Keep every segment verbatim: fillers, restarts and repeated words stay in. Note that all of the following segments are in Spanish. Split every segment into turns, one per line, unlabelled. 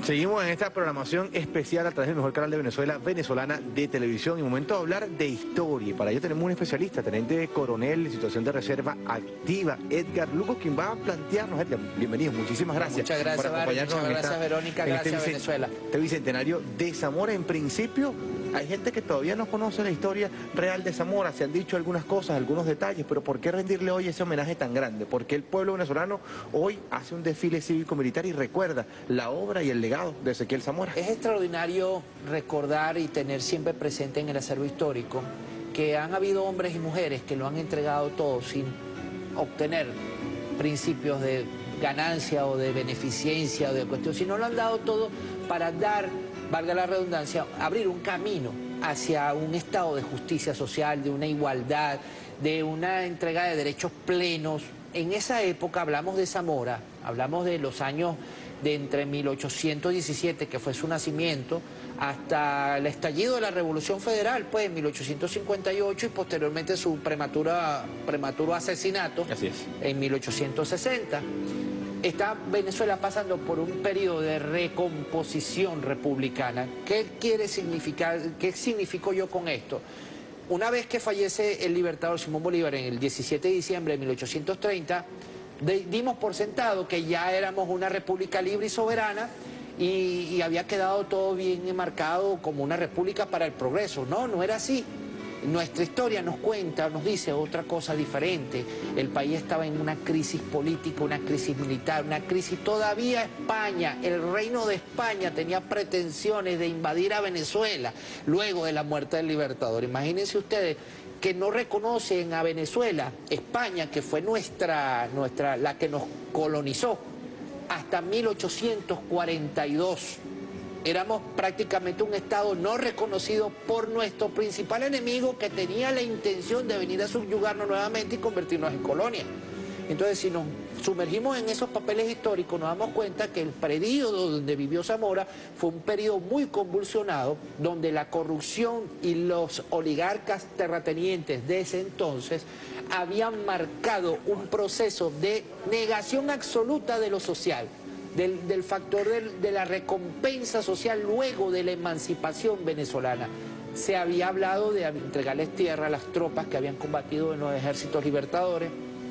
Seguimos en esta programación especial a través del mejor canal de Venezuela, Venezolana de Televisión. Y momento de hablar de historia. Y para ello tenemos un especialista, teniente coronel en situación de reserva activa, Edgar Lugo, quien va a plantearnos. Edgar, bienvenido, muchísimas gracias.
Muchas gracias,
por acompañarnos.
Muchas
en
gracias,
esta,
Verónica.
en
Gracias,
este
Venezuela.
Este bicentenario de Zamora. En principio, hay gente que todavía no conoce la historia real de Zamora. Se han dicho algunas cosas, algunos detalles, pero ¿por qué rendirle hoy ese homenaje tan grande? ¿Por qué el pueblo venezolano hoy hace un desfile cívico-militar y recuerda la obra y el legado de Ezequiel Zamora?
Es extraordinario recordar y tener siempre presente en el acervo histórico que han habido hombres y mujeres que lo han entregado todo sin obtener principios de ganancia o de beneficencia o de cuestión, sino lo han dado todo para dar, valga la redundancia, abrir un camino hacia un estado de justicia social, de una igualdad, de una entrega de derechos plenos. En esa época hablamos de Zamora, hablamos de los años de entre mil ochocientos diecisiete, que fue su nacimiento, hasta el estallido de la Revolución Federal, pues en mil ochocientos cincuenta y ocho, y posteriormente su prematura, prematuro asesinato.
Así es.
En mil ochocientos sesenta. Está Venezuela pasando por un periodo de recomposición republicana. ¿Qué quiere significar? ¿Qué significó yo con esto? Una vez que fallece el libertador Simón Bolívar en el diecisiete de diciembre de mil ochocientos treinta, de, dimos por sentado que ya éramos una república libre y soberana y, y había quedado todo bien enmarcado como una república para el progreso. No, no era así. Nuestra historia nos cuenta, nos dice otra cosa diferente. El país estaba en una crisis política, una crisis militar, una crisis. Todavía España, el reino de España tenía pretensiones de invadir a Venezuela luego de la muerte del libertador. Imagínense ustedes que no reconocen a Venezuela, España, que fue nuestra, nuestra, la que nos colonizó, hasta mil ochocientos cuarenta y dos. Éramos prácticamente un Estado no reconocido por nuestro principal enemigo, que tenía la intención de venir a subyugarnos nuevamente y convertirnos en colonia. Entonces, si nos sumergimos en esos papeles históricos, nos damos cuenta que el periodo donde vivió Zamora fue un periodo muy convulsionado, donde la corrupción y los oligarcas terratenientes de ese entonces habían marcado un proceso de negación absoluta de lo social. Del, del factor de, de la recompensa social luego de la emancipación venezolana. Se había hablado de entregarles tierra a las tropas que habían combatido en los ejércitos libertadores.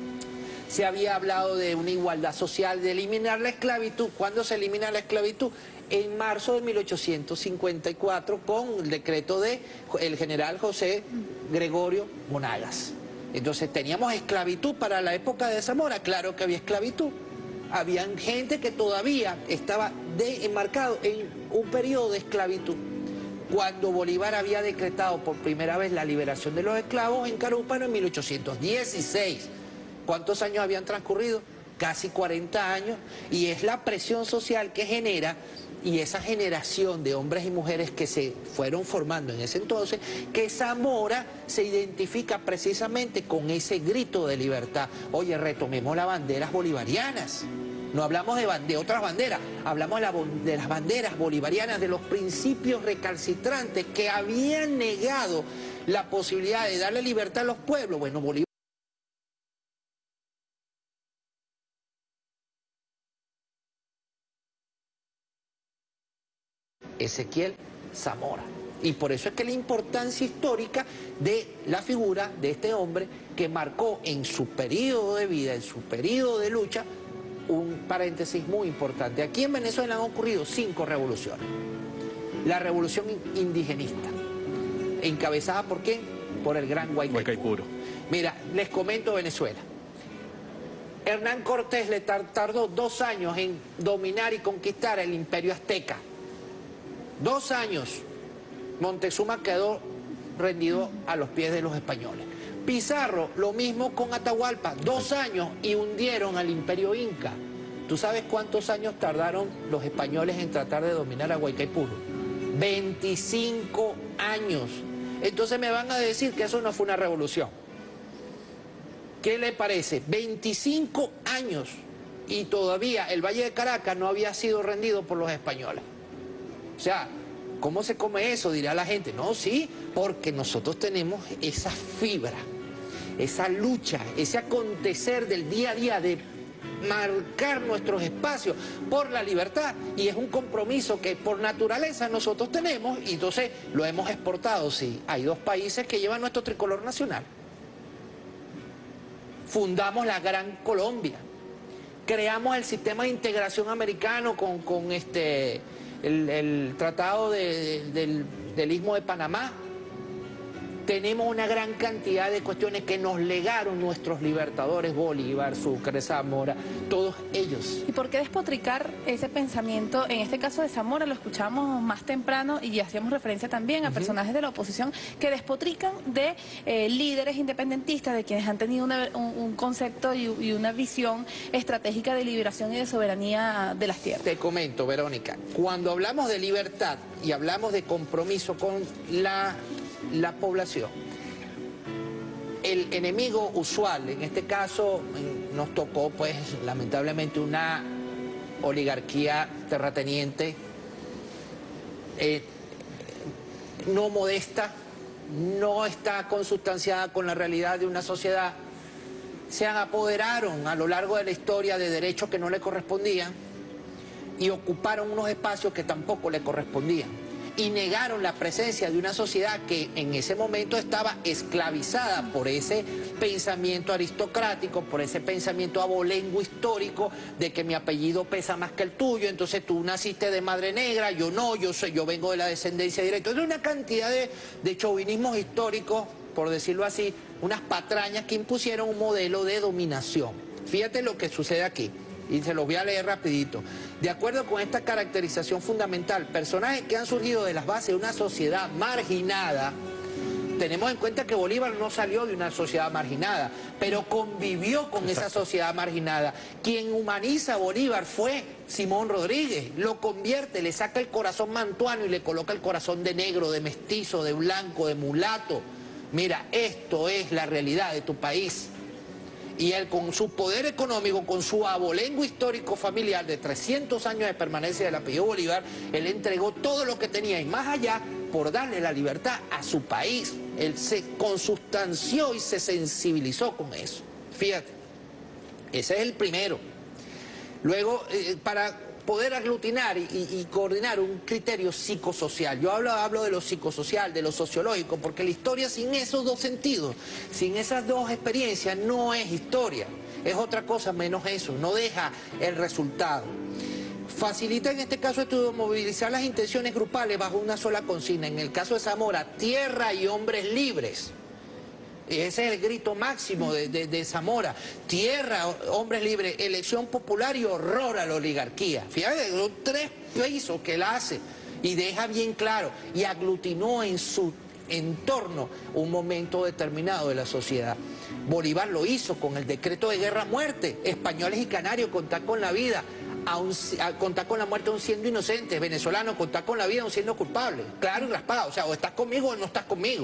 Se había hablado de una igualdad social, de eliminar la esclavitud. ¿Cuándo se elimina la esclavitud? En marzo de mil ochocientos cincuenta y cuatro, con el decreto de el general José Gregorio Monagas. Entonces, ¿teníamos esclavitud para la época de Zamora? Claro que había esclavitud. Había gente que todavía estaba de, enmarcado en un periodo de esclavitud. Cuando Bolívar había decretado por primera vez la liberación de los esclavos en Carúpano en mil ochocientos dieciséis. ¿Cuántos años habían transcurrido? Casi cuarenta años. Y es la presión social que genera, y esa generación de hombres y mujeres que se fueron formando en ese entonces, que Zamora se identifica precisamente con ese grito de libertad. Oye, retomemos las banderas bolivarianas. No hablamos de, de otras banderas, hablamos de, la, de las banderas bolivarianas, de los principios recalcitrantes que habían negado la posibilidad de darle libertad a los pueblos. Bueno, Bolívar... Ezequiel Zamora. Y por eso es que la importancia histórica de la figura de este hombre que marcó en su periodo de vida, en su periodo de lucha, un paréntesis muy importante. Aquí en Venezuela han ocurrido cinco revoluciones. La revolución indigenista, encabezada por quién? Por el gran Guaycaipuro. Mira, les comento Venezuela. Hernán Cortés le tardó dos años en dominar y conquistar el imperio azteca. Dos años. Montezuma quedó rendido a los pies de los españoles. Pizarro, lo mismo con Atahualpa, dos años y hundieron al imperio inca. ¿Tú sabes cuántos años tardaron los españoles en tratar de dominar a Guaycaipuro? veinticinco años. Entonces me van a decir que eso no fue una revolución. ¿Qué le parece? veinticinco años y todavía el Valle de Caracas no había sido rendido por los españoles. O sea, ¿cómo se come eso? Dirá la gente. No, sí, porque nosotros tenemos esa fibra, esa lucha, ese acontecer del día a día de marcar nuestros espacios por la libertad, y es un compromiso que por naturaleza nosotros tenemos, y entonces lo hemos exportado. Sí, hay dos países que llevan nuestro tricolor nacional. Fundamos la Gran Colombia, creamos el sistema de integración americano con, con este, el, el tratado de, de, del, del Istmo de Panamá. Tenemos una gran cantidad de cuestiones que nos legaron nuestros libertadores, Bolívar, Sucre, Zamora, todos ellos.
¿Y por qué despotricar ese pensamiento? En este caso de Zamora lo escuchamos más temprano y hacíamos referencia también a uh-huh. personajes de la oposición que despotrican de eh, líderes independentistas, de quienes han tenido una, un, un concepto y, y una visión estratégica de liberación y de soberanía de las tierras.
Te comento, Verónica, cuando hablamos de libertad y hablamos de compromiso con la... la población, el enemigo usual, en este caso nos tocó pues lamentablemente una oligarquía terrateniente, eh, no modesta, no está consustanciada con la realidad de una sociedad, se apoderaron a lo largo de la historia de derechos que no le correspondían y ocuparon unos espacios que tampoco le correspondían. Y negaron la presencia de una sociedad que en ese momento estaba esclavizada por ese pensamiento aristocrático, por ese pensamiento abolengo histórico de que mi apellido pesa más que el tuyo, entonces tú naciste de madre negra, yo no, yo soy, yo vengo de la descendencia directa. Entonces una cantidad de, de chauvinismos históricos, por decirlo así, unas patrañas que impusieron un modelo de dominación. Fíjate lo que sucede aquí. Y se los voy a leer rapidito. De acuerdo con esta caracterización fundamental, personajes que han surgido de las bases de una sociedad marginada, tenemos en cuenta que Bolívar no salió de una sociedad marginada, pero convivió con esa sociedad marginada. Quien humaniza a Bolívar fue Simón Rodríguez, lo convierte, le saca el corazón mantuano y le coloca el corazón de negro, de mestizo, de blanco, de mulato. Mira, esto es la realidad de tu país. Y él con su poder económico, con su abolengo histórico familiar de trescientos años de permanencia del apellido Bolívar, él entregó todo lo que tenía y más allá por darle la libertad a su país. Él se consustanció y se sensibilizó con eso. Fíjate, ese es el primero. Luego, eh, para poder aglutinar y, y coordinar un criterio psicosocial. Yo hablo, hablo de lo psicosocial, de lo sociológico, porque la historia sin esos dos sentidos, sin esas dos experiencias, no es historia. Es otra cosa menos eso, no deja el resultado. Facilita en este caso esto movilizar las intenciones grupales bajo una sola consigna. En el caso de Zamora, tierra y hombres libres. Ese es el grito máximo de, de, de Zamora. Tierra, hombres libres, elección popular y horror a la oligarquía. Fíjate, son tres pisos que él hace y deja bien claro. Y aglutinó en su entorno un momento determinado de la sociedad. Bolívar lo hizo con el decreto de guerra-muerte. Españoles y canarios, contar con la vida, aun, a contar con la muerte aún siendo inocentes. Venezolanos, contar con la vida aún siendo culpables. Claro y raspado. O sea, o estás conmigo o no estás conmigo.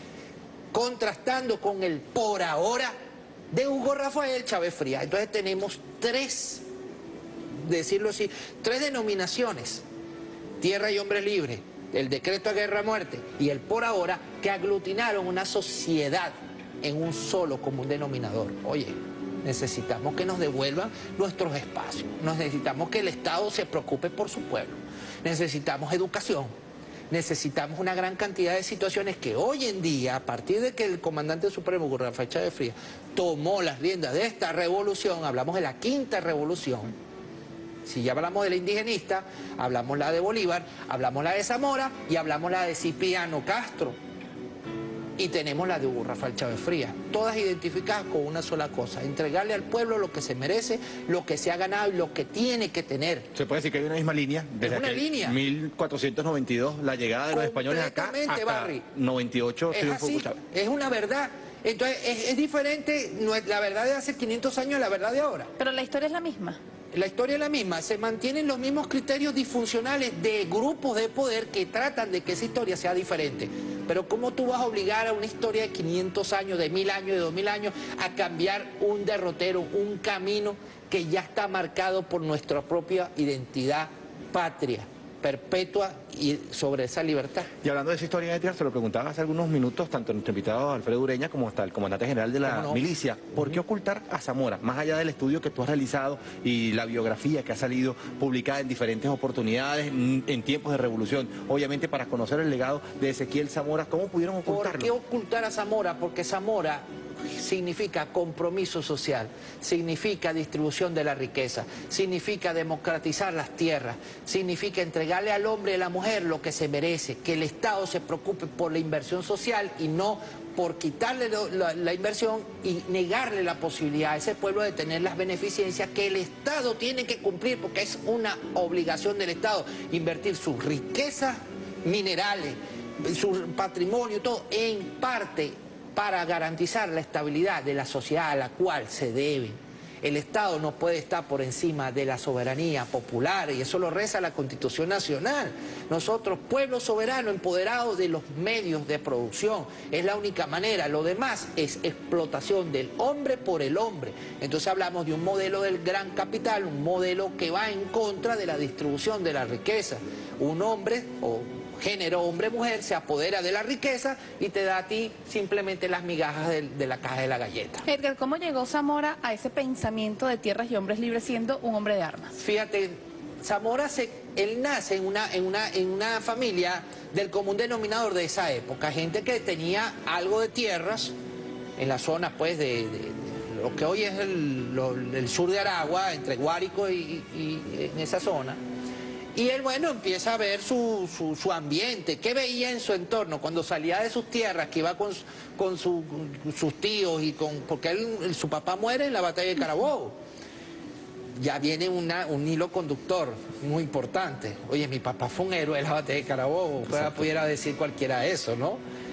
Contrastando con el por ahora de Hugo Rafael Chávez Frías. Entonces tenemos tres, decirlo así, tres denominaciones: tierra y hombres libres, el decreto de guerra-muerte y el por ahora, que aglutinaron una sociedad en un solo común denominador. Oye, necesitamos que nos devuelvan nuestros espacios, necesitamos que el Estado se preocupe por su pueblo, necesitamos educación. Necesitamos una gran cantidad de situaciones que hoy en día, a partir de que el comandante supremo, Hugo Rafael Chávez Frías, tomó las riendas de esta revolución, hablamos de la quinta revolución. Si ya hablamos de la indigenista, hablamos la de Bolívar, hablamos la de Zamora y hablamos la de Cipriano Castro. Y tenemos la de Hugo Rafael Chávez Frías, todas identificadas con una sola cosa: entregarle al pueblo lo que se merece, lo que se ha ganado y lo que tiene que tener.
Se puede decir que hay una misma línea, desde
una línea.
mil cuatrocientos noventa y dos, la llegada de los españoles acá, hasta
Barry.
noventa y ocho,
es así, es una verdad. Entonces, es, es diferente, no es la verdad de hace quinientos años a la verdad de ahora.
Pero la historia es la misma.
La historia es la misma, se mantienen los mismos criterios disfuncionales de grupos de poder que tratan de que esa historia sea diferente. Pero ¿cómo tú vas a obligar a una historia de quinientos años, de mil años, de dos mil años, a cambiar un derrotero, un camino que ya está marcado por nuestra propia identidad patria? perpetua y sobre esa libertad.
Y hablando de esa historia, Edgar, se lo preguntaba hace algunos minutos, tanto nuestro invitado Alfredo Ureña como hasta el comandante general de la
no?
milicia. ¿Por qué ocultar a Zamora? Más allá del estudio que tú has realizado y la biografía que ha salido publicada en diferentes oportunidades, en, en tiempos de revolución, obviamente para conocer el legado de Ezequiel Zamora, ¿cómo pudieron ocultarlo?
¿Por qué ocultar a Zamora? Porque Zamora significa compromiso social, significa distribución de la riqueza, significa democratizar las tierras, significa entregarle al hombre y a la mujer lo que se merece, que el Estado se preocupe por la inversión social y no por quitarle lo, la, la inversión y negarle la posibilidad a ese pueblo de tener las beneficencias que el Estado tiene que cumplir, porque es una obligación del Estado invertir sus riquezas minerales, su patrimonio, todo en parte para garantizar la estabilidad de la sociedad a la cual se debe. El Estado no puede estar por encima de la soberanía popular y eso lo reza la Constitución Nacional. Nosotros, pueblo soberano, empoderado de los medios de producción, es la única manera. Lo demás es explotación del hombre por el hombre. Entonces hablamos de un modelo del gran capital, un modelo que va en contra de la distribución de la riqueza. Un hombre o género hombre-mujer se apodera de la riqueza y te da a ti simplemente las migajas de, de la caja de la galleta.
Edgar, ¿cómo llegó Zamora a ese pensamiento de tierras y hombres libres siendo un hombre de armas?
Fíjate, Zamora, se, él nace en una, en, una, en una familia del común denominador de esa época, gente que tenía algo de tierras en la zona pues de, de, de lo que hoy es el, lo, el sur de Aragua, entre Guárico y, y, y en esa zona. Y él, bueno, empieza a ver su, su, su ambiente, qué veía en su entorno cuando salía de sus tierras, que iba con, con, su, con sus tíos, y con porque él, su papá muere en la batalla de Carabobo. Ya viene una, un hilo conductor muy importante. Oye, mi papá fue un héroe en la batalla de Carabobo, pues, pudiera decir cualquiera eso, ¿no?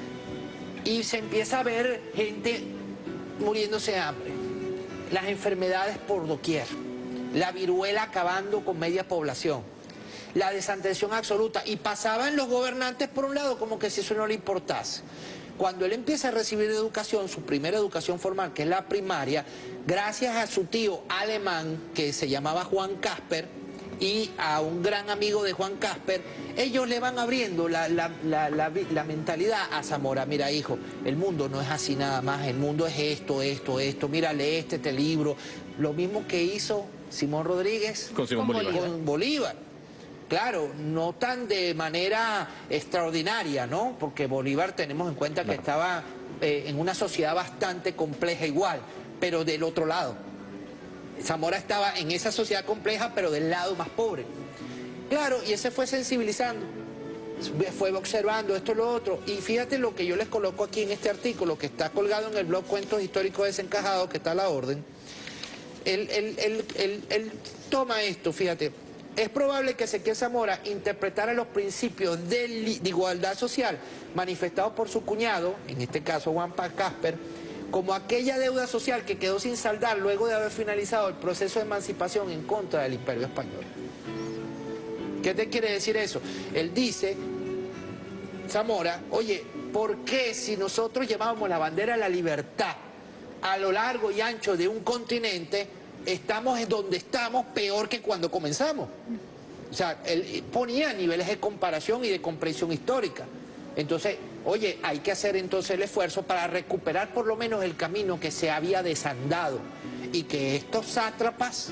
Y se empieza a ver gente muriéndose de hambre, las enfermedades por doquier, la viruela acabando con media población, la desatención absoluta, y pasaban los gobernantes por un lado como que si eso no le importase. Cuando él empieza a recibir educación, su primera educación formal, que es la primaria, gracias a su tío alemán, que se llamaba Juan Casper, y a un gran amigo de Juan Casper, ellos le van abriendo la, la, la, la, la mentalidad a Zamora. Mira, hijo, el mundo no es así nada más, el mundo es esto, esto, esto, mira, lee este, este libro. Lo mismo que hizo Simón Rodríguez
con, Simón
con
Bolívar.
con Bolívar. Claro, no tan de manera extraordinaria, ¿no? Porque Bolívar tenemos en cuenta que claro. estaba eh, en una sociedad bastante compleja igual, pero del otro lado. Zamora estaba en esa sociedad compleja, pero del lado más pobre. Claro, y ese fue sensibilizando, fue observando esto y lo otro. Y fíjate lo que yo les coloco aquí en este artículo, que está colgado en el blog Cuentos Históricos Desencajados, que está a la orden. Él, él, él, él, él toma esto, fíjate. Es probable que Ezequiel Zamora interpretara los principios de, de igualdad social manifestados por su cuñado, en este caso Juan Casper, como aquella deuda social que quedó sin saldar luego de haber finalizado el proceso de emancipación en contra del Imperio Español. ¿Qué te quiere decir eso? Él dice, Zamora, oye, ¿por qué si nosotros llevábamos la bandera de la libertad a lo largo y ancho de un continente, estamos en donde estamos peor que cuando comenzamos? O sea, él ponía niveles de comparación y de comprensión histórica. Entonces, oye, hay que hacer entonces el esfuerzo para recuperar por lo menos el camino que se había desandado y que estos sátrapas,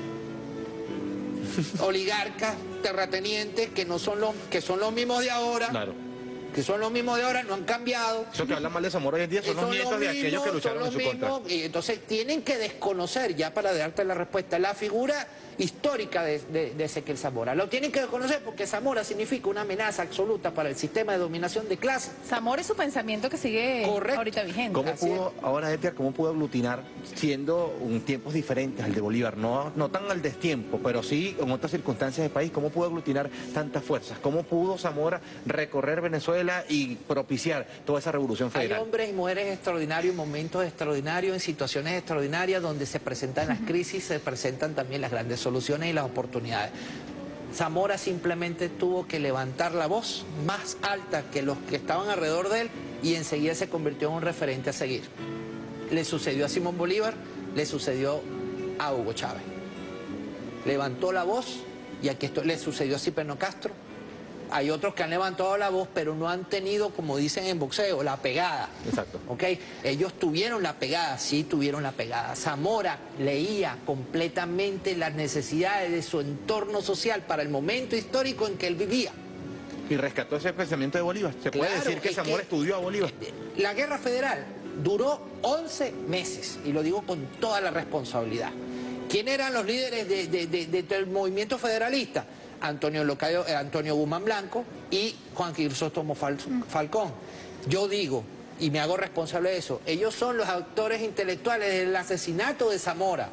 oligarcas, terratenientes, que no son los, que son los mismos de ahora,
claro.
que son los mismos de ahora, no han cambiado.
Eso que hablan mal de Zamora hoy en día son, son los nietos los mismos, de aquellos que lucharon en su
mismos,
contra.
Y entonces tienen que desconocer, ya para darte la respuesta, la figura histórica de, de, de Ezequiel Zamora. Lo tienen que desconocer porque Zamora significa una amenaza absoluta para el sistema de dominación de clase.
Zamora es su pensamiento que sigue
Correcto.
ahorita vigente.
¿Cómo
Así
pudo, es. ahora Edgar, cómo pudo aglutinar, siendo un tiempos diferentes al de Bolívar, no, no tan al destiempo, pero sí en otras circunstancias del país, cómo pudo aglutinar tantas fuerzas? ¿Cómo pudo Zamora recorrer Venezuela y propiciar toda esa revolución federal?
Hay hombres y mujeres extraordinarios, momentos extraordinarios, en situaciones extraordinarias donde se presentan las crisis, se presentan también las grandes soluciones y las oportunidades. Zamora simplemente tuvo que levantar la voz más alta que los que estaban alrededor de él y enseguida se convirtió en un referente a seguir. Le sucedió a Simón Bolívar, le sucedió a Hugo Chávez. Levantó la voz y aquí esto le sucedió a Cipriano Castro, hay otros que han levantado la voz, pero no han tenido, como dicen en boxeo, la pegada.
Exacto.
¿Ok? Ellos tuvieron la pegada, sí tuvieron la pegada. Zamora leía completamente las necesidades de su entorno social para el momento histórico en que él vivía.
Y rescató ese pensamiento de Bolívar. Se puede
Claro,
decir que
es
Zamora
que
estudió a Bolívar.
La guerra federal duró once meses, y lo digo con toda la responsabilidad. ¿Quién eran los líderes de, de, de, de, del movimiento federalista? Antonio, Locayo, eh, Antonio Guzmán Blanco y Juan Crisóstomo Fal, Falcón. Yo digo, y me hago responsable de eso, ellos son los autores intelectuales del asesinato de Zamora.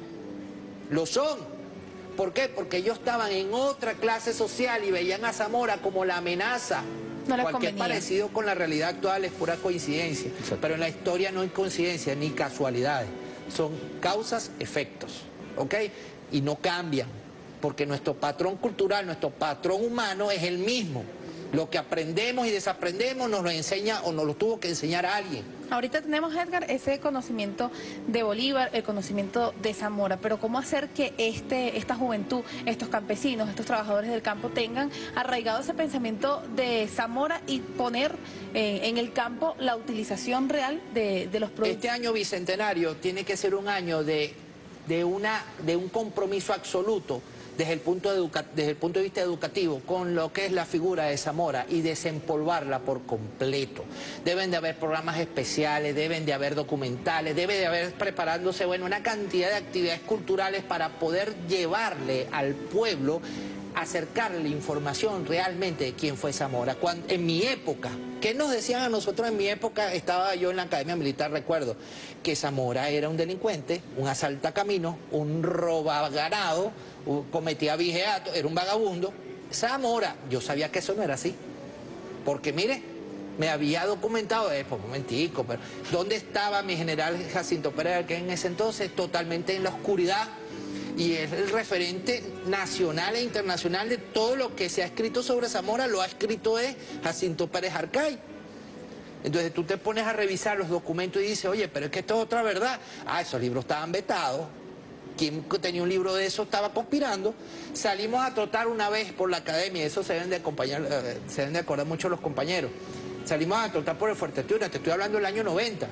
Lo son. ¿Por qué? Porque ellos estaban en otra clase social y veían a Zamora como la amenaza.
No les
Cualquier
convenía.
parecido con la realidad actual es pura coincidencia.
Exacto.
Pero en la historia no hay coincidencia ni casualidades. Son causas, efectos. ¿Ok? Y no cambian. Porque nuestro patrón cultural, nuestro patrón humano es el mismo. Lo que aprendemos y desaprendemos nos lo enseña o nos lo tuvo que enseñar alguien.
Ahorita tenemos, Edgar, ese conocimiento de Bolívar, el conocimiento de Zamora, pero ¿cómo hacer que este, esta juventud, estos campesinos, estos trabajadores del campo tengan arraigado ese pensamiento de Zamora y poner eh, en el campo la utilización real de, de los productos?
Este año bicentenario tiene que ser un año de, de, una, de un compromiso absoluto desde el, punto de educa desde el punto de vista educativo con lo que es la figura de Zamora y desempolvarla por completo. Deben de haber programas especiales, deben de haber documentales, debe de haber preparándose, bueno, una cantidad de actividades culturales para poder llevarle al pueblo, acercarle información realmente de quién fue Zamora. Cuando, en mi época, ¿qué nos decían a nosotros en mi época? Estaba yo en la Academia Militar, recuerdo, que Zamora era un delincuente, un asaltacamino, un robaganado, cometía vigiato, era un vagabundo. Zamora, yo sabía que eso no era así, porque mire, me había documentado, eh, por un momentico, pero ¿dónde estaba mi general Jacinto Pérez, que en ese entonces totalmente en la oscuridad? Y es el referente nacional e internacional de todo lo que se ha escrito sobre Zamora, lo ha escrito es Jacinto Pérez Arcay. Entonces tú te pones a revisar los documentos y dices, oye, pero es que esto es otra verdad. Ah, esos libros estaban vetados. Quien tenía un libro de eso estaba conspirando. Salimos a trotar una vez por la academia, eso se deben de acompañar, eh, se deben de acordar mucho los compañeros. Salimos a trotar por el Fuerte Tiuna, te estoy hablando del año noventa.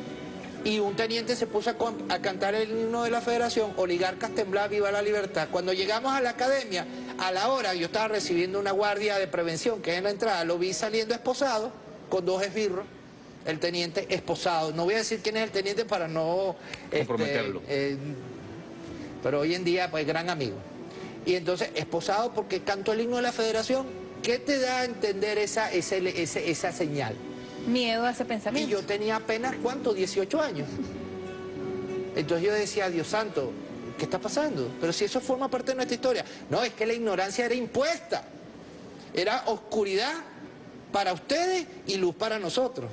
Y un teniente se puso a, a cantar el himno de la Federación, Oligarcas temblar, viva la libertad. Cuando llegamos a la academia, a la hora, yo estaba recibiendo una guardia de prevención que es en la entrada, lo vi saliendo esposado con dos esbirros. El teniente esposado. No voy a decir quién es el teniente para no
comprometerlo.
Este, eh, pero hoy en día, pues, gran amigo. Y entonces, esposado porque cantó el himno de la Federación. ¿Qué te da a entender esa, esa, esa, esa señal?
Miedo a ese
Y
pensamiento.
yo tenía apenas, ¿cuánto? dieciocho años. Entonces yo decía, Dios santo, ¿qué está pasando? Pero si eso forma parte de nuestra historia. No, es que la ignorancia era impuesta. Era oscuridad para ustedes y luz para nosotros.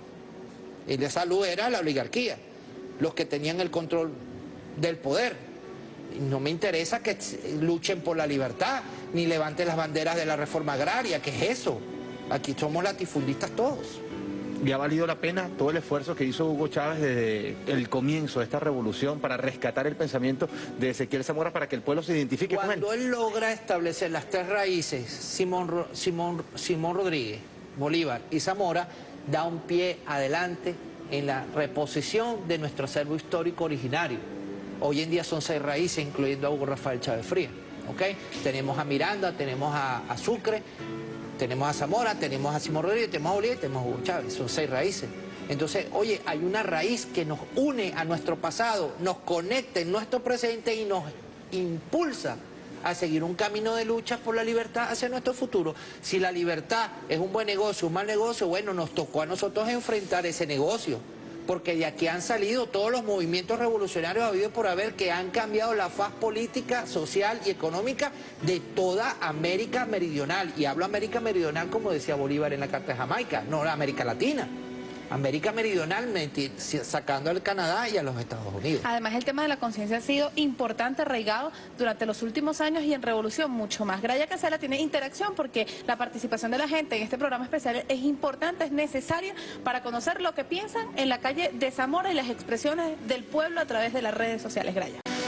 Y esa luz era la oligarquía, los que tenían el control del poder. No me interesa que luchen por la libertad, ni levanten las banderas de la reforma agraria. ¿Qué es eso? Aquí somos latifundistas todos.
¿Y ha valido la pena todo el esfuerzo que hizo Hugo Chávez desde el comienzo de esta revolución para rescatar el pensamiento de Ezequiel Zamora para que el pueblo se identifique con él?
Cuando él logra establecer las tres raíces, Simón, Simón, Simón Rodríguez, Bolívar y Zamora, da un pie adelante en la reposición de nuestro acervo histórico originario. Hoy en día son seis raíces, incluyendo a Hugo Rafael Chávez Frías. ¿Okay? Tenemos a Miranda, tenemos a, a Sucre, tenemos a Zamora, tenemos a Simón Rodríguez, tenemos a Bolívar, tenemos a Hugo Chávez. Son seis raíces. Entonces, oye, hay una raíz que nos une a nuestro pasado, nos conecta en nuestro presente y nos impulsa a seguir un camino de lucha por la libertad hacia nuestro futuro. Si la libertad es un buen negocio, un mal negocio, bueno, nos tocó a nosotros enfrentar ese negocio, porque de aquí han salido todos los movimientos revolucionarios habidos por haber que han cambiado la faz política, social y económica de toda América Meridional. Y hablo América Meridional como decía Bolívar en la Carta de Jamaica, no la América Latina. América Meridional, sacando al Canadá y a los Estados Unidos.
Además, el tema de la conciencia ha sido importante, arraigado durante los últimos años y en Revolución mucho más. Graya Casela tiene interacción porque la participación de la gente en este programa especial es importante, es necesaria para conocer lo que piensan en la calle de Zamora y las expresiones del pueblo a través de las redes sociales. Graya.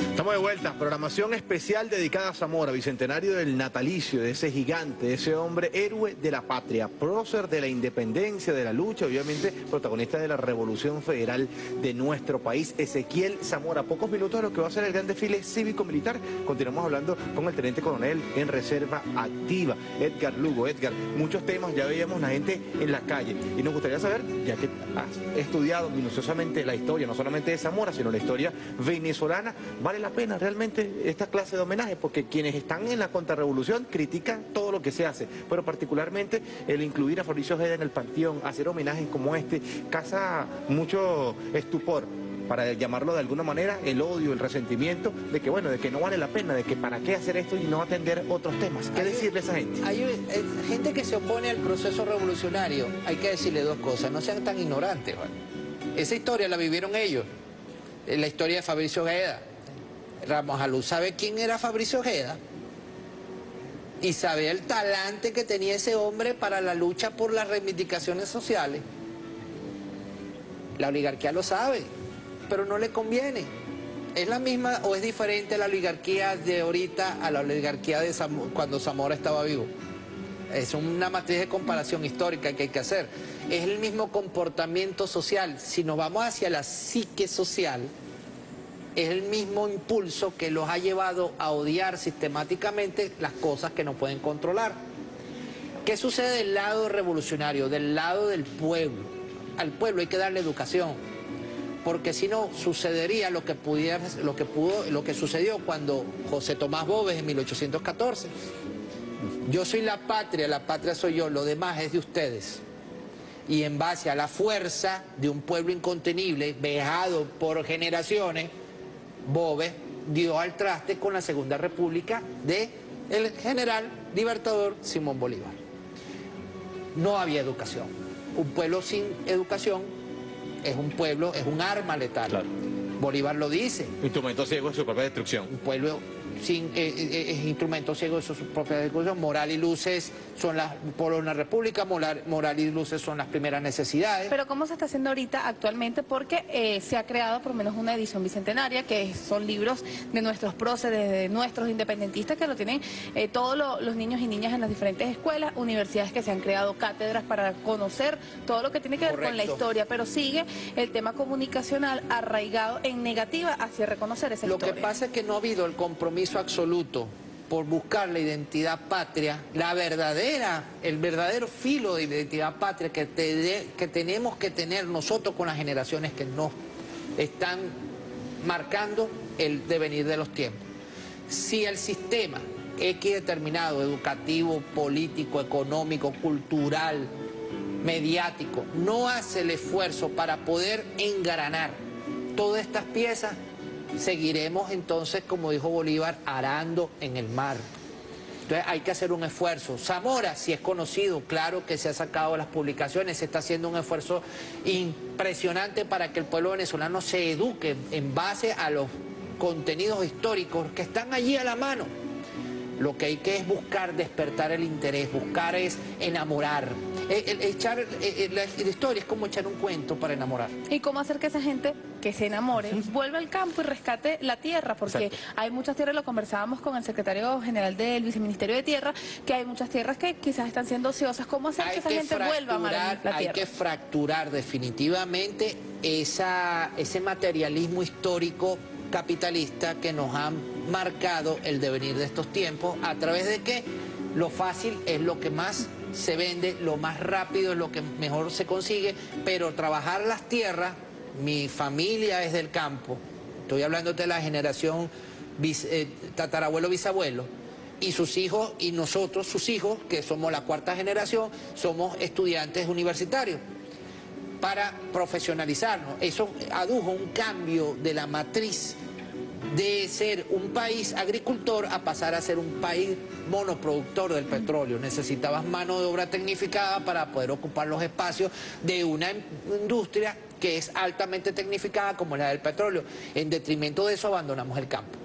Estamos de vuelta, programación especial dedicada a Zamora, bicentenario del natalicio de ese gigante, de ese hombre héroe de la patria, prócer de la independencia, de la lucha, obviamente protagonista de la revolución federal de nuestro país, Ezequiel Zamora. Pocos minutos de lo que va a ser el gran desfile cívico-militar. Continuamos hablando con el teniente coronel en reserva activa, Edgar Lugo. Edgar, muchos temas, ya veíamos la gente en la calle y nos gustaría saber, ya que has estudiado minuciosamente la historia, no solamente de Zamora, sino la historia venezolana, ¿vale la pena realmente esta clase de homenaje? Porque quienes están en la contrarrevolución critican todo lo que se hace, pero particularmente el incluir a Fabricio Ojeda en el panteón, hacer homenajes como este, causa mucho estupor, para llamarlo de alguna manera, el odio, el resentimiento de que, bueno, de que no vale la pena, de que para qué hacer esto y no atender otros temas. ¿Qué hay, decirle a esa gente?
Hay, hay gente que se opone al proceso revolucionario. Hay que decirle dos cosas, no sean tan ignorantes, ¿vale? Esa historia la vivieron ellos, la historia de Fabricio Ojeda. Ramos Alú sabe quién era Fabricio Ojeda y sabe el talante que tenía ese hombre para la lucha por las reivindicaciones sociales. La oligarquía lo sabe, pero no le conviene. ¿Es la misma o es diferente la oligarquía de ahorita a la oligarquía de Zam- cuando Zamora estaba vivo? Es una matriz de comparación histórica que hay que hacer. Es el mismo comportamiento social. Si nos vamos hacia la psique social, es el mismo impulso que los ha llevado a odiar sistemáticamente las cosas que no pueden controlar. ¿Qué sucede del lado revolucionario, del lado del pueblo? Al pueblo hay que darle educación, porque si no sucedería lo que pudiera, lo que pudo, lo que sucedió cuando José Tomás Boves en mil ochocientos catorce. Yo soy la patria, la patria soy yo, lo demás es de ustedes. Y en base a la fuerza de un pueblo incontenible, vejado por generaciones, Boves dio al traste con la Segunda República de el general libertador Simón Bolívar. No había educación. Un pueblo sin educación es un pueblo, es un arma letal. Claro. Bolívar lo dice.
Instrumento ciego de su propia destrucción.
Un pueblo sin eh, eh, es instrumento ciego de su propia destrucción. Moral y luces son las, por una república, moral, moral y luces son las primeras necesidades.
Pero ¿cómo se está haciendo ahorita actualmente? Porque eh, se ha creado por lo menos una edición bicentenaria, que son libros de nuestros próceres, de nuestros independentistas, que lo tienen eh, todos lo, los niños y niñas en las diferentes escuelas, universidades que se han creado cátedras para conocer todo lo que tiene que ver Correcto. Con la historia, pero sigue el tema comunicacional arraigado en negativa hacia reconocer esa
lo
historia.
Lo que pasa es que no ha habido el compromiso absoluto por buscar la identidad patria, la verdadera, el verdadero filo de identidad patria que, te de, que tenemos que tener nosotros con las generaciones que nos están marcando el devenir de los tiempos. Si el sistema equideterminado, educativo, político, económico, cultural, mediático, no hace el esfuerzo para poder engranar todas estas piezas, seguiremos entonces, como dijo Bolívar, arando en el mar. Entonces hay que hacer un esfuerzo. Zamora, si es conocido, claro que se ha sacado las publicaciones, se está haciendo un esfuerzo impresionante para que el pueblo venezolano se eduque en base a los contenidos históricos que están allí a la mano. Lo que hay que es buscar despertar el interés, buscar es enamorar. El, el, echar, el, la, la historia es como echar un cuento para enamorar.
¿Y cómo hacer que esa gente que se enamore vuelva al campo y rescate la tierra? Porque Exacto. hay muchas tierras, lo conversábamos con el secretario general del Viceministerio de Tierra, que hay muchas tierras que quizás están siendo ociosas. ¿Cómo hacer hay que esa que gente vuelva a amar la tierra?
Hay que fracturar definitivamente esa, ese materialismo histórico capitalista que nos han marcado el devenir de estos tiempos, a través de que lo fácil es lo que más se vende, lo más rápido es lo que mejor se consigue, pero trabajar las tierras, mi familia es del campo, estoy hablando de la generación bis, eh, tatarabuelo, bisabuelo, y sus hijos y nosotros, sus hijos, que somos la cuarta generación, somos estudiantes universitarios, para profesionalizarnos. Eso adujo un cambio de la matriz de ser un país agricultor a pasar a ser un país monoproductor del petróleo. Necesitabas mano de obra tecnificada para poder ocupar los espacios de una industria que es altamente tecnificada como la del petróleo. En detrimento de eso abandonamos el campo.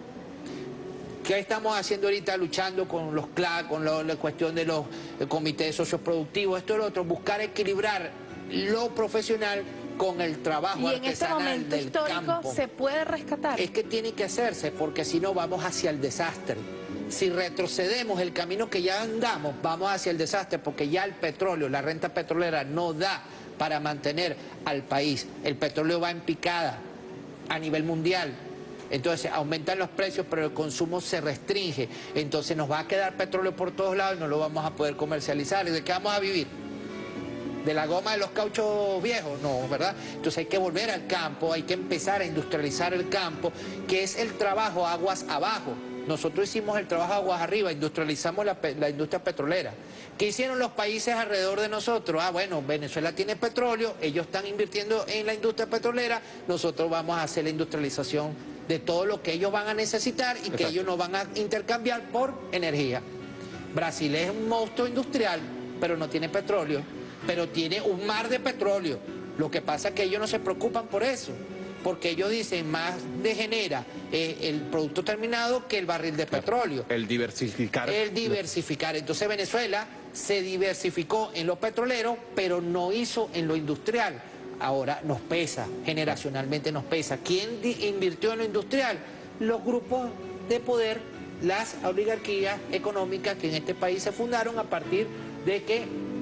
¿Qué estamos haciendo ahorita? Luchando con los C L A C, con lo, la cuestión de los comités socioproductivos, esto y lo otro, buscar equilibrar lo profesional con el trabajo
y en este
artesanal
momento
del
histórico
campo.
se puede rescatar.
Es que tiene que hacerse, porque si no vamos hacia el desastre. Si retrocedemos el camino que ya andamos, vamos hacia el desastre, porque ya el petróleo, la renta petrolera no da para mantener al país. El petróleo va en picada a nivel mundial. Entonces aumentan los precios, pero el consumo se restringe. Entonces nos va a quedar petróleo por todos lados y no lo vamos a poder comercializar. ¿Y de qué vamos a vivir? ¿De la goma de los cauchos viejos? No, ¿verdad? Entonces hay que volver al campo, hay que empezar a industrializar el campo, que es el trabajo aguas abajo. Nosotros hicimos el trabajo aguas arriba, industrializamos la, la industria petrolera. ¿Qué hicieron los países alrededor de nosotros? Ah, bueno, Venezuela tiene petróleo, ellos están invirtiendo en la industria petrolera, nosotros vamos a hacer la industrialización de todo lo que ellos van a necesitar y
Exacto.
que ellos nos van a intercambiar por energía. Brasil es un monstruo industrial, pero no tiene petróleo, pero tiene un mar de petróleo. Lo que pasa es que ellos no se preocupan por eso, porque ellos dicen más degenera eh, el producto terminado que el barril de petróleo.
El diversificar.
El diversificar. Entonces Venezuela se diversificó en lo petrolero, pero no hizo en lo industrial. Ahora nos pesa, generacionalmente nos pesa. ¿Quién invirtió en lo industrial? Los grupos de poder, las oligarquías económicas que en este país se fundaron a partir de que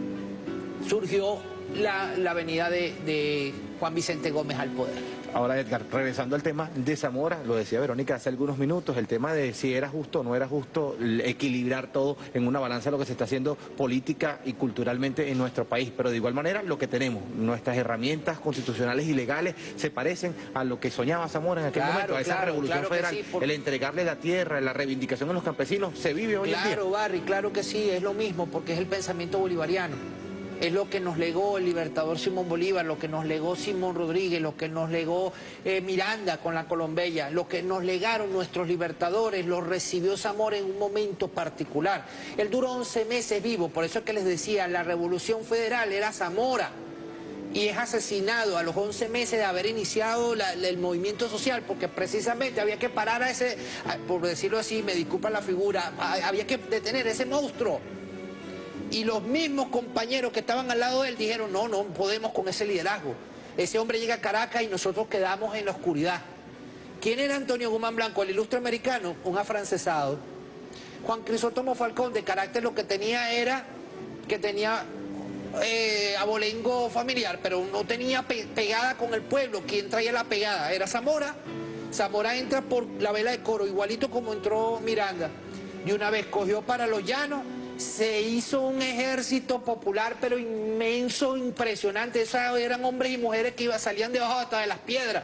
surgió la, la venida de, de Juan Vicente Gómez al poder.
Ahora, Edgar, regresando al tema de Zamora, lo decía Verónica hace algunos minutos, el tema de si era justo o no era justo equilibrar todo en una balanza, lo que se está haciendo política y culturalmente en nuestro país. Pero de igual manera, lo que tenemos, nuestras herramientas constitucionales y legales se parecen a lo que soñaba Zamora en aquel
Claro,
momento, a esa
claro,
revolución
claro que
federal,
sí, porque...
el entregarle la tierra, la reivindicación a los campesinos, se vive hoy en día.
Claro, Barry, claro que sí, es lo mismo, porque es el pensamiento bolivariano. Es lo que nos legó el libertador Simón Bolívar, lo que nos legó Simón Rodríguez, lo que nos legó eh, Miranda con la Colombella, lo que nos legaron nuestros libertadores, lo recibió Zamora en un momento particular. Él duró once meses vivo, por eso es que les decía, la revolución federal era Zamora. Y es asesinado a los once meses de haber iniciado la, la, el movimiento social, porque precisamente había que parar a ese, por decirlo así, me disculpan la figura, había que detener a ese monstruo. Y los mismos compañeros que estaban al lado de él dijeron, no, no podemos con ese liderazgo. Ese hombre llega a Caracas y nosotros quedamos en la oscuridad. ¿Quién era Antonio Guzmán Blanco, el ilustre americano? Un afrancesado. Juan Crisóstomo Falcón, de carácter, lo que tenía era que tenía eh, abolengo familiar, pero no tenía pe pegada con el pueblo. ¿Quién traía la pegada? Era Zamora. Zamora entra por la vela de coro, igualito como entró Miranda. Y una vez cogió para los llanos, se hizo un ejército popular, pero inmenso, impresionante. Esos eran hombres y mujeres que iban, salían debajo hasta de las piedras.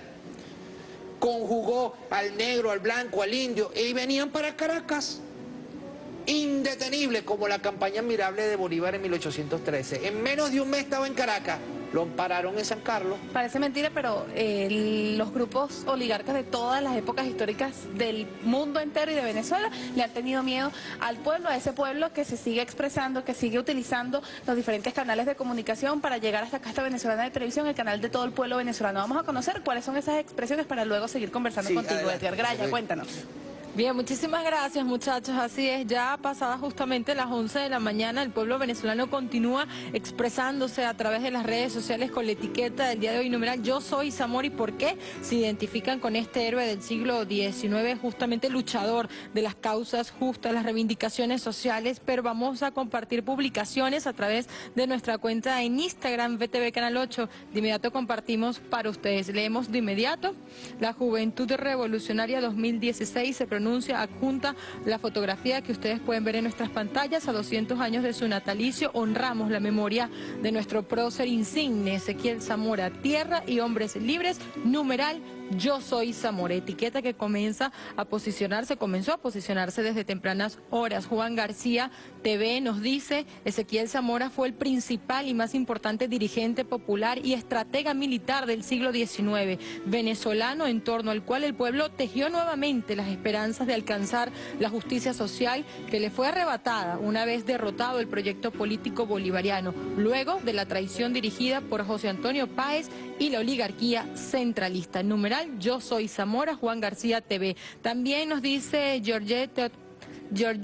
Conjugó al negro, al blanco, al indio, y venían para Caracas. Indetenible, como la campaña admirable de Bolívar en mil ochocientos trece. En menos de un mes estaba en Caracas. Lo ampararon en San Carlos.
Parece mentira, pero eh, los grupos oligarcas de todas las épocas históricas del mundo entero y de Venezuela le han tenido miedo al pueblo, a ese pueblo que se sigue expresando, que sigue utilizando los diferentes canales de comunicación para llegar hasta acá, esta Venezolana de Televisión, el canal de todo el pueblo venezolano. Vamos a conocer cuáles son esas expresiones para luego seguir conversando
Sí,
contigo,
adelante.
Edgar Graya, cuéntanos.
Bien, muchísimas gracias, muchachos. Así es, ya pasadas justamente las once de la mañana, el pueblo venezolano continúa expresándose a través de las redes sociales con la etiqueta del día de hoy, numeral Yo Soy Zamora. ¿Y por qué? Se identifican con este héroe del siglo diecinueve, justamente luchador de las causas justas, las reivindicaciones sociales. Pero vamos a compartir publicaciones a través de nuestra cuenta en Instagram, V T V Canal ocho. De inmediato compartimos para ustedes. Leemos de inmediato: la Juventud Revolucionaria dos mil dieciséis se pronuncia adjunta la fotografía que ustedes pueden ver en nuestras pantallas. A doscientos años de su natalicio honramos la memoria de nuestro prócer insigne Ezequiel Zamora. Tierra y hombres libres, numeral Yo Soy Zamora, etiqueta que comienza a posicionarse, comenzó a posicionarse desde tempranas horas. Juan García T V nos dice: Ezequiel Zamora fue el principal y más importante dirigente popular y estratega militar del siglo diecinueve, venezolano, en torno al cual el pueblo tejió nuevamente las esperanzas de alcanzar la justicia social que le fue arrebatada una vez derrotado el proyecto político bolivariano, luego de la traición dirigida por José Antonio Páez y la oligarquía centralista. Numeral Yo Soy Zamora, Juan García T V. También nos dice Georgette, Georgette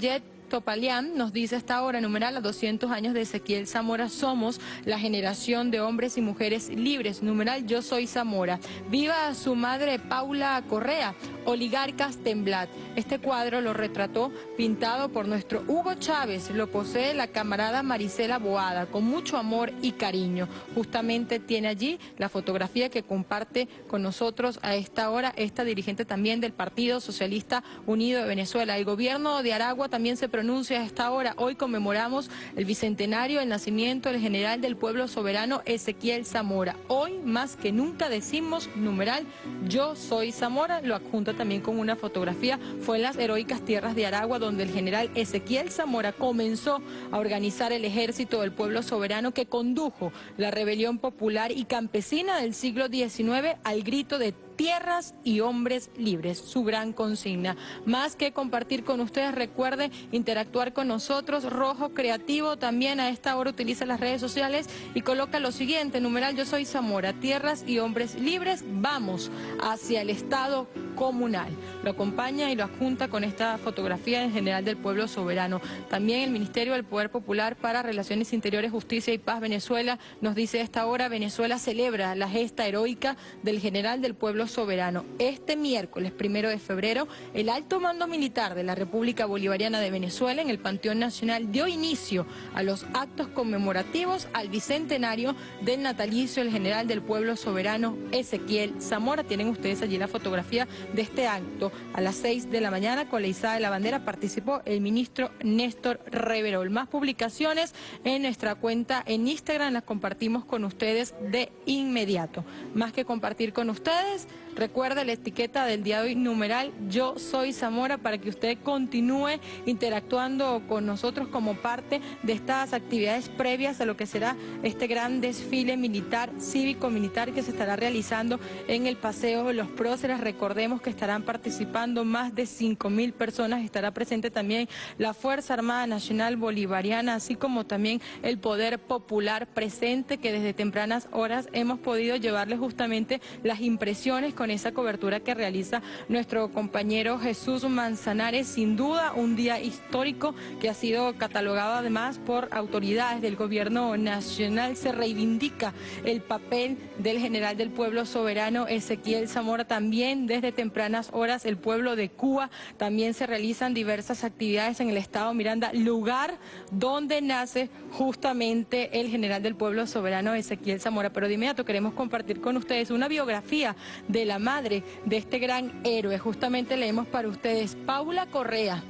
Topalián nos dice esta hora, numeral, a doscientos años de Ezequiel Zamora, somos la generación de hombres y mujeres libres. Numeral, yo soy Zamora. Viva su madre Paula Correa, oligarcas temblad. Este cuadro lo retrató pintado por nuestro Hugo Chávez, lo posee la camarada Marisela Boada, con mucho amor y cariño. Justamente tiene allí la fotografía que comparte con nosotros a esta hora esta dirigente también del Partido Socialista Unido de Venezuela. El gobierno de Aragua también se pronuncia a esta hora. Hoy conmemoramos el bicentenario del nacimiento del general del pueblo soberano Ezequiel Zamora. Hoy más que nunca decimos, numeral, yo soy Zamora. Lo adjunta también con una fotografía. Fue en las heroicas tierras de Aragua donde el general Ezequiel Zamora comenzó a organizar el ejército del pueblo soberano que condujo la rebelión popular y campesina del siglo diecinueve al grito de tierras y hombres libres, su gran consigna. Más que compartir con ustedes, recuerde interactuar con nosotros. Rojo Creativo también a esta hora utiliza las redes sociales y coloca lo siguiente, numeral, yo soy Zamora, tierras y hombres libres, vamos hacia el Estado comunal. Lo acompaña y lo adjunta con esta fotografía en general del pueblo soberano. También el Ministerio del Poder Popular para Relaciones Interiores, Justicia y Paz Venezuela nos dice a esta hora, Venezuela celebra la gesta heroica del general del pueblo soberano. Este miércoles primero de febrero, el alto mando militar de la República Bolivariana de Venezuela en el Panteón Nacional dio inicio a los actos conmemorativos al bicentenario del natalicio del general del pueblo soberano Ezequiel Zamora. Tienen ustedes allí la fotografía de este acto. A las seis de la mañana, con la izada de la bandera, participó el ministro Néstor Reverol. Más publicaciones en nuestra cuenta en Instagram, las compartimos con ustedes de inmediato. Más que compartir con ustedes, recuerde la etiqueta del día de hoy, numeral, yo soy Zamora, para que usted continúe interactuando con nosotros como parte de estas actividades previas a lo que será este gran desfile militar, cívico-militar que se estará realizando en el Paseo de los Próceres. Recordemos que estarán participando más de cinco mil personas, estará presente también la Fuerza Armada Nacional Bolivariana, así como también el Poder Popular presente, que desde tempranas horas hemos podido llevarles justamente las impresiones con esa cobertura que realiza nuestro compañero Jesús Manzanares. Sin duda un día histórico que ha sido catalogado además por autoridades del gobierno nacional. Se reivindica el papel del general del pueblo soberano Ezequiel Zamora. También desde tempranas horas el pueblo de Cuba, también se realizan diversas actividades en el estado Miranda, lugar donde nace justamente el general del pueblo soberano Ezequiel Zamora. Pero de inmediato queremos compartir con ustedes una biografía de la madre de este gran héroe. Justamente leemos para ustedes, Paula Correa,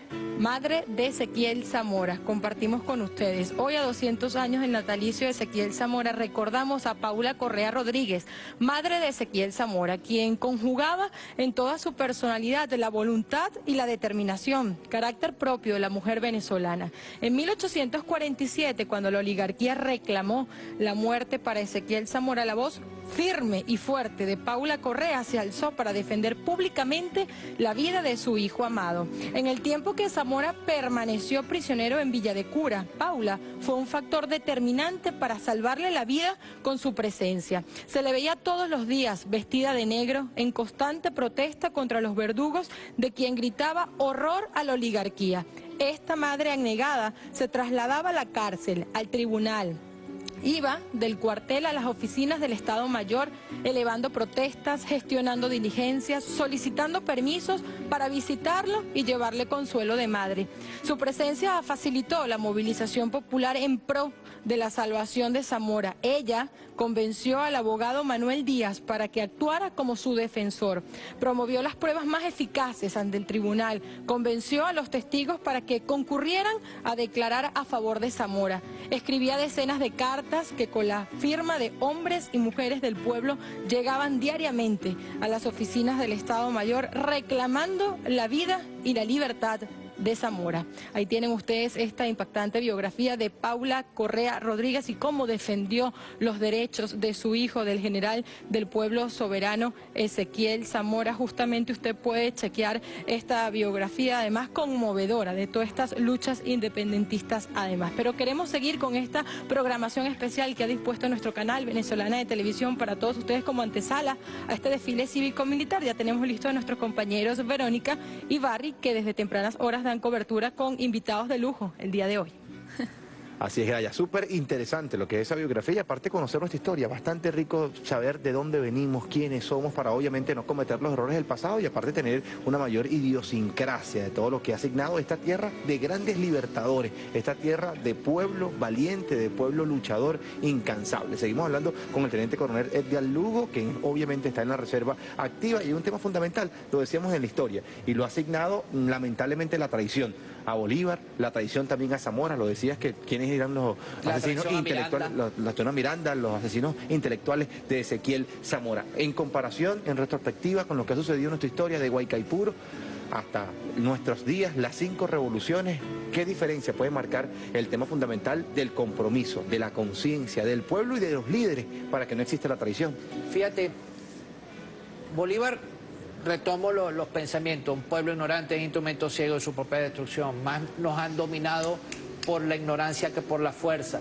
madre de Ezequiel Zamora. Compartimos con ustedes. Hoy, a doscientos años del natalicio de Ezequiel Zamora, recordamos a Paula Correa Rodríguez, madre de Ezequiel Zamora, quien conjugaba en toda su personalidad la voluntad y la determinación, carácter propio de la mujer venezolana. En mil ochocientos cuarenta y siete, cuando la oligarquía reclamó la muerte para Ezequiel Zamora, la voz firme y fuerte de Paula Correa se alzó para defender públicamente la vida de su hijo amado. En el tiempo que Zamora permaneció prisionero en Villa de Cura, Paula fue un factor determinante para salvarle la vida con su presencia. Se le veía todos los días vestida de negro, en constante protesta contra los verdugos de quien gritaba horror a la oligarquía. Esta madre anegada se trasladaba a la cárcel, al tribunal. Iba del cuartel a las oficinas del Estado Mayor, elevando protestas, gestionando diligencias, solicitando permisos para visitarlo y llevarle consuelo de madre. Su presencia facilitó la movilización popular en pro de la salvación de Zamora. Ella convenció al abogado Manuel Díaz para que actuara como su defensor. Promovió las pruebas más eficaces ante el tribunal. Convenció a los testigos para que concurrieran a declarar a favor de Zamora. Escribía decenas de cartas que con la firma de hombres y mujeres del pueblo llegaban diariamente a las oficinas del Estado Mayor reclamando la vida y la libertad de Zamora. Ahí tienen ustedes esta impactante biografía de Paula Correa Rodríguez y cómo defendió los derechos de su hijo, del general del pueblo soberano Ezequiel Zamora. Justamente usted puede chequear esta biografía, además conmovedora, de todas estas luchas independentistas además. Pero queremos seguir con esta programación especial que ha dispuesto nuestro canal Venezolana de Televisión para todos ustedes como antesala a este desfile cívico-militar. Ya tenemos listos a nuestros compañeros Verónica y Barry, que desde tempranas horas colegas dan cobertura con invitados de lujo el día de hoy.
Así es, Gaya, súper interesante lo que es esa biografía y aparte conocer nuestra historia, bastante rico saber de dónde venimos, quiénes somos para obviamente no cometer los errores del pasado y aparte tener una mayor idiosincrasia de todo lo que ha asignado esta tierra de grandes libertadores, esta tierra de pueblo valiente, de pueblo luchador incansable. Seguimos hablando con el teniente coronel Edgar Lugo, que obviamente está en la reserva activa y un tema fundamental, lo decíamos en la historia, y lo ha asignado lamentablemente la traición a Bolívar, la traición también a Zamora, lo decías que quiénes eran los
La
asesinos intelectuales, los, los Tona Miranda, los asesinos intelectuales de Ezequiel Zamora. En comparación, en retrospectiva, con lo que ha sucedido en nuestra historia de Guaycaipuro hasta nuestros días, las cinco revoluciones, ¿qué diferencia puede marcar el tema fundamental del compromiso, de la conciencia del pueblo y de los líderes para que no exista la traición?
Fíjate, Bolívar, retomo lo, los pensamientos, un pueblo ignorante es instrumento ciego de su propia destrucción, más nos han dominado por la ignorancia que por la fuerza.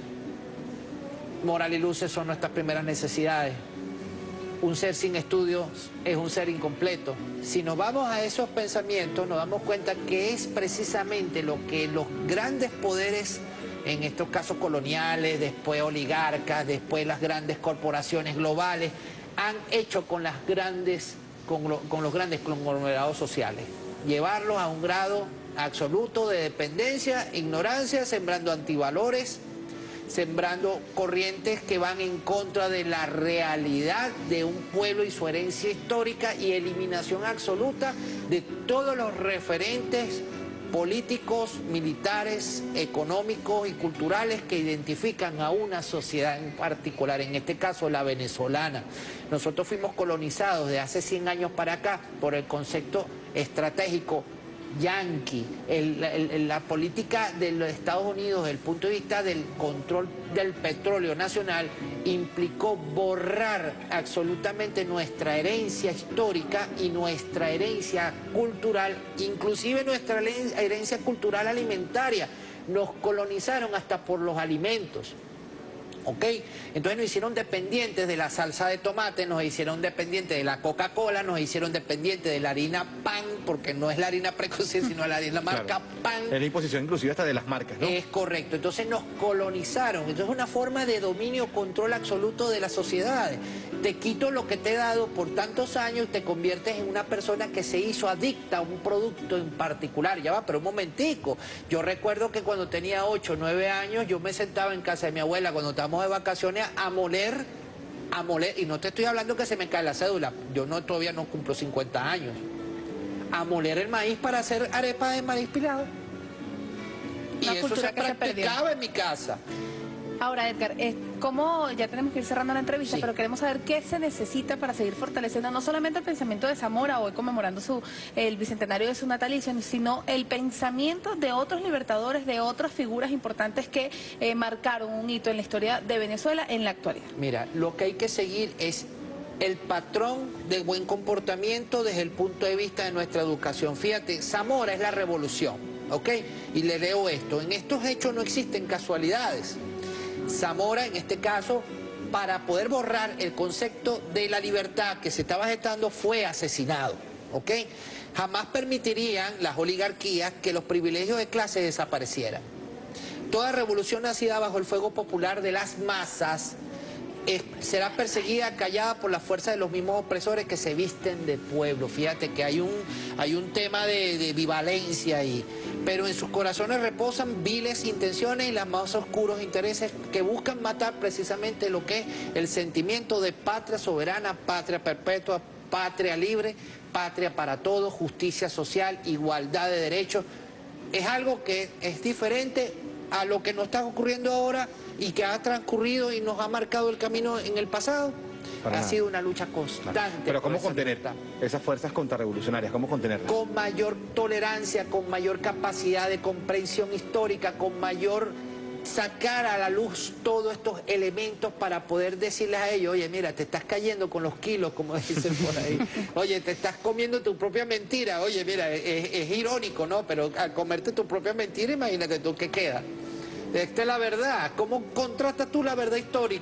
Moral y luces son nuestras primeras necesidades. Un ser sin estudios es un ser incompleto. Si nos vamos a esos pensamientos, nos damos cuenta que es precisamente lo que los grandes poderes, en estos casos coloniales, después oligarcas, después las grandes corporaciones globales, han hecho con las grandes Con, lo, con los grandes conglomerados sociales, llevarlos a un grado absoluto de dependencia, ignorancia, sembrando antivalores, sembrando corrientes que van en contra de la realidad de un pueblo y su herencia histórica y eliminación absoluta de todos los referentes políticos, militares, económicos y culturales que identifican a una sociedad en particular, en este caso la venezolana. Nosotros fuimos colonizados de hace cien años para acá por el concepto estratégico yanqui, el, el, la política de los Estados Unidos desde el punto de vista del control del petróleo nacional implicó borrar absolutamente nuestra herencia histórica y nuestra herencia cultural, inclusive nuestra herencia cultural alimentaria. Nos colonizaron hasta por los alimentos. ¿Ok? Entonces nos hicieron dependientes de la salsa de tomate, nos hicieron dependientes de la Coca-Cola, nos hicieron dependientes de la harina pan, porque no es la harina precocida, sino la harina marca
claro.
pan.
Es la imposición inclusive hasta de las marcas, ¿no?
Es correcto. Entonces nos colonizaron. Entonces es una forma de dominio, control absoluto de las sociedades. Te quito lo que te he dado por tantos años, te conviertes en una persona que se hizo adicta a un producto en particular. Ya va, pero un momentico. Yo recuerdo que cuando tenía ocho, nueve años, yo me sentaba en casa de mi abuela cuando estábamos de vacaciones a moler, a moler, y no te estoy hablando que se me cae la cédula, yo no todavía no cumplo cincuenta años, a moler el maíz para hacer arepas de maíz pilado. Y
Una
eso se
cultura que se
practicaba en mi casa.
Ahora, Edgar, eh, ¿cómo, ya tenemos que ir cerrando la entrevista,
Sí.
pero queremos saber qué se necesita para seguir fortaleciendo no solamente el pensamiento de Zamora, hoy conmemorando su, el bicentenario de su natalicio, sino el pensamiento de otros libertadores, de otras figuras importantes que eh, marcaron un hito en la historia de Venezuela en la actualidad?
Mira, lo que hay que seguir es el patrón de buen comportamiento desde el punto de vista de nuestra educación. Fíjate, Zamora es la revolución, ¿ok? Y le leo esto, en estos hechos no existen casualidades. Zamora, en este caso, para poder borrar el concepto de la libertad que se estaba gestando, fue asesinado, ¿ok? Jamás permitirían las oligarquías que los privilegios de clase desaparecieran. Toda revolución nacida bajo el fuego popular de las masas es, será perseguida, callada por la fuerza de los mismos opresores que se visten de pueblo. Fíjate que hay un, hay un tema de, de bivalencia ahí, pero en sus corazones reposan viles intenciones y los más oscuros intereses que buscan matar precisamente lo que es el sentimiento de patria soberana, patria perpetua, patria libre, patria para todos, justicia social, igualdad de derechos. Es algo que es diferente a lo que nos está ocurriendo ahora y que ha transcurrido y nos ha marcado el camino en el pasado.
Para
ha
nada.
sido una lucha constante.
Pero ¿cómo
por esa
contener
libertad.
esas fuerzas contrarrevolucionarias? ¿Cómo contenerlas?
Con mayor tolerancia, con mayor capacidad de comprensión histórica, con mayor sacar a la luz todos estos elementos para poder decirles a ellos, oye, mira, te estás cayendo con los kilos, como dicen por ahí. Oye, te estás comiendo tu propia mentira. Oye, mira, es, es irónico, ¿no? Pero al comerte tu propia mentira, imagínate tú qué queda. Esta es la verdad. ¿Cómo contrastas tú la verdad histórica?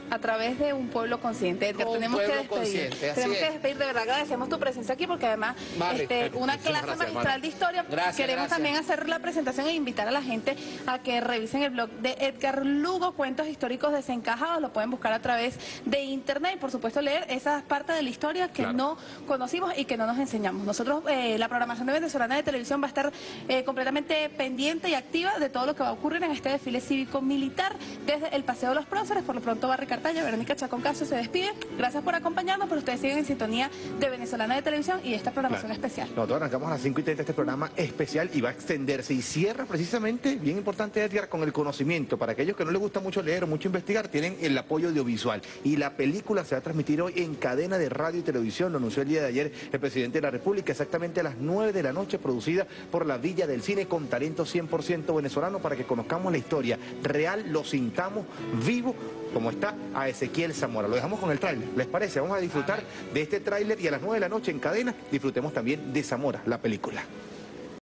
a través de un pueblo consciente. Edgar,
Un
tenemos que
pueblo
despedir.
consciente, así
Tenemos que
es.
despedir, de verdad agradecemos tu presencia aquí porque además
Vale,
este, una
muchísimas
clase
gracias,
magistral
hermano.
de historia.
Gracias,
Queremos
gracias.
también hacer la presentación e invitar a la gente a que revisen el blog de Edgar Lugo, Cuentos Históricos Desencajados. Lo pueden buscar a través de internet y por supuesto leer esas partes de la historia que
Claro.
no conocimos y que no nos enseñamos. Nosotros, eh, la programación de Venezolana de Televisión va a estar eh, completamente pendiente y activa de todo lo que va a ocurrir en este desfile cívico-militar desde el Paseo de los Próceres. Por lo pronto, Barry Cartaya, Verónica Chacón Caso se despide. Gracias por acompañarnos, pero ustedes siguen en sintonía de Venezolana de Televisión y esta programación
Claro.
especial.
Nosotros arrancamos a las cinco y treinta este programa especial y va a extenderse y cierra precisamente, bien importante Edgar, con el conocimiento. Para aquellos que no les gusta mucho leer o mucho investigar, tienen el apoyo audiovisual. Y la película se va a transmitir hoy en cadena de radio y televisión. Lo anunció el día de ayer el presidente de la República, exactamente a las nueve de la noche, producida por la Villa del Cine con talento cien por ciento venezolano para que conozcamos la historia real, lo sintamos vivo, como está a Ezequiel Zamora. Lo dejamos con el tráiler, ¿les parece? Vamos a disfrutar de este tráiler y a las nueve de la noche en cadena disfrutemos también de Zamora, la película.